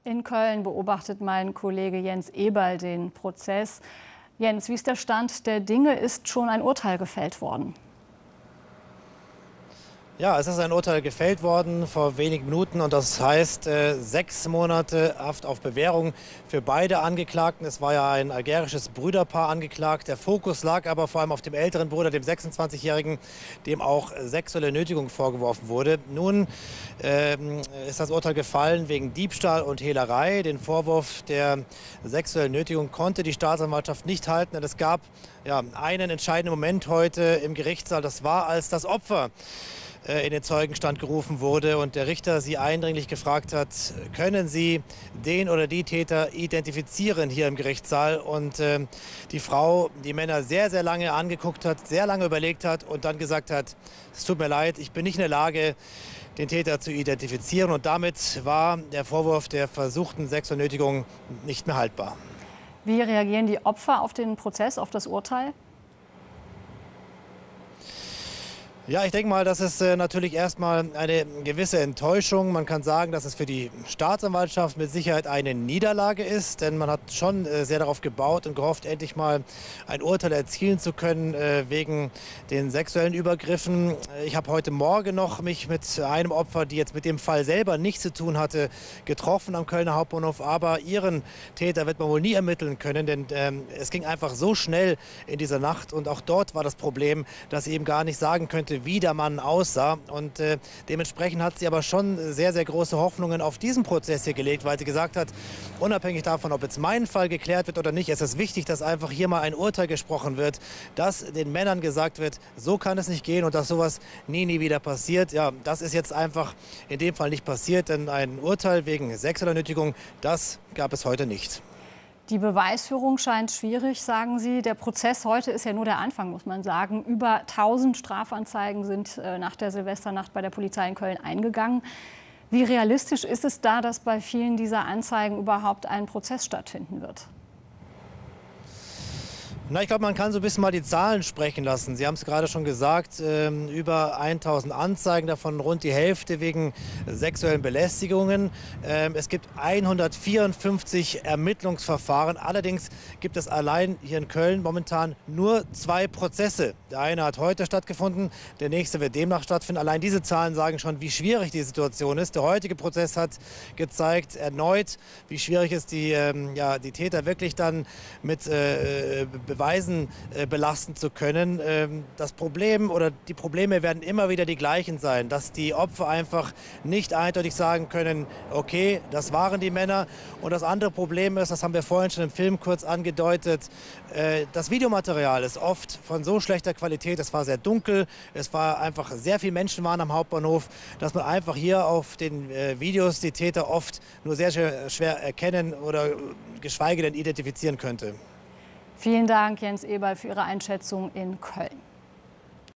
In Köln beobachtet mein Kollege Jens Eberl den Prozess. Jens, wie ist der Stand der Dinge? Ist schon ein Urteil gefällt worden? Ja, es ist ein Urteil gefällt worden vor wenigen Minuten und das heißt 6 Monate Haft auf Bewährung für beide Angeklagten. Es war ja ein algerisches Brüderpaar angeklagt. Der Fokus lag aber vor allem auf dem älteren Bruder, dem 26-Jährigen, dem auch sexuelle Nötigung vorgeworfen wurde. Nun ist das Urteil gefallen wegen Diebstahl und Hehlerei. Den Vorwurf der sexuellen Nötigung konnte die Staatsanwaltschaft nicht halten. Denn es gab einen entscheidenden Moment heute im Gerichtssaal. Das war, als das Opfer in den Zeugenstand gerufen wurde und der Richter sie eindringlich gefragt hat, können Sie den oder die Täter identifizieren hier im Gerichtssaal? Und die Frau die Männer sehr, sehr lange angeguckt hat, sehr lange überlegt hat und dann gesagt hat, es tut mir leid, ich bin nicht in der Lage, den Täter zu identifizieren. Und damit war der Vorwurf der versuchten sexuellen Nötigung nicht mehr haltbar. Wie reagieren die Opfer auf den Prozess, auf das Urteil? Ja, ich denke mal, das ist natürlich erstmal eine gewisse Enttäuschung. Man kann sagen, dass es für die Staatsanwaltschaft mit Sicherheit eine Niederlage ist, denn man hat schon sehr darauf gebaut und gehofft, endlich mal ein Urteil erzielen zu können wegen den sexuellen Übergriffen. Ich habe heute Morgen noch mich mit einem Opfer, die jetzt mit dem Fall selber nichts zu tun hatte, getroffen am Kölner Hauptbahnhof. Aber ihren Täter wird man wohl nie ermitteln können, denn es ging einfach so schnell in dieser Nacht. Und auch dort war das Problem, dass sie eben gar nicht sagen könnte, wie der Mann aussah. Und dementsprechend hat sie aber schon sehr, sehr große Hoffnungen auf diesen Prozess hier gelegt, weil sie gesagt hat, unabhängig davon, ob jetzt mein Fall geklärt wird oder nicht, ist es wichtig, dass einfach hier mal ein Urteil gesprochen wird, dass den Männern gesagt wird, so kann es nicht gehen und dass sowas nie wieder passiert. Ja, das ist jetzt einfach in dem Fall nicht passiert, denn ein Urteil wegen sexueller Nötigung, das gab es heute nicht. Die Beweisführung scheint schwierig, sagen Sie. Der Prozess heute ist ja nur der Anfang, muss man sagen. Über 1000 Strafanzeigen sind nach der Silvesternacht bei der Polizei in Köln eingegangen. Wie realistisch ist es da, dass bei vielen dieser Anzeigen überhaupt ein Prozess stattfinden wird? Na, ich glaube, man kann so ein bisschen mal die Zahlen sprechen lassen. Sie haben es gerade schon gesagt, über 1000 Anzeigen, davon rund die Hälfte wegen sexuellen Belästigungen. Es gibt 154 Ermittlungsverfahren. Allerdings gibt es allein hier in Köln momentan nur 2 Prozesse. Der eine hat heute stattgefunden, der nächste wird demnach stattfinden. Allein diese Zahlen sagen schon, wie schwierig die Situation ist. Der heutige Prozess hat gezeigt erneut, wie schwierig es die Täter wirklich dann mit Beweisen belasten zu können. Das Problem oder die Probleme werden immer wieder die gleichen sein, dass die Opfer einfach nicht eindeutig sagen können, okay, das waren die Männer. Und das andere Problem ist, das haben wir vorhin schon im Film kurz angedeutet, das Videomaterial ist oft von so schlechter Qualität, es war sehr dunkel, es war einfach sehr viele Menschen waren am Hauptbahnhof, dass man einfach hier auf den Videos die Täter oft nur sehr schwer erkennen oder geschweige denn identifizieren könnte. Vielen Dank, Jens Eberl, für Ihre Einschätzung in Köln.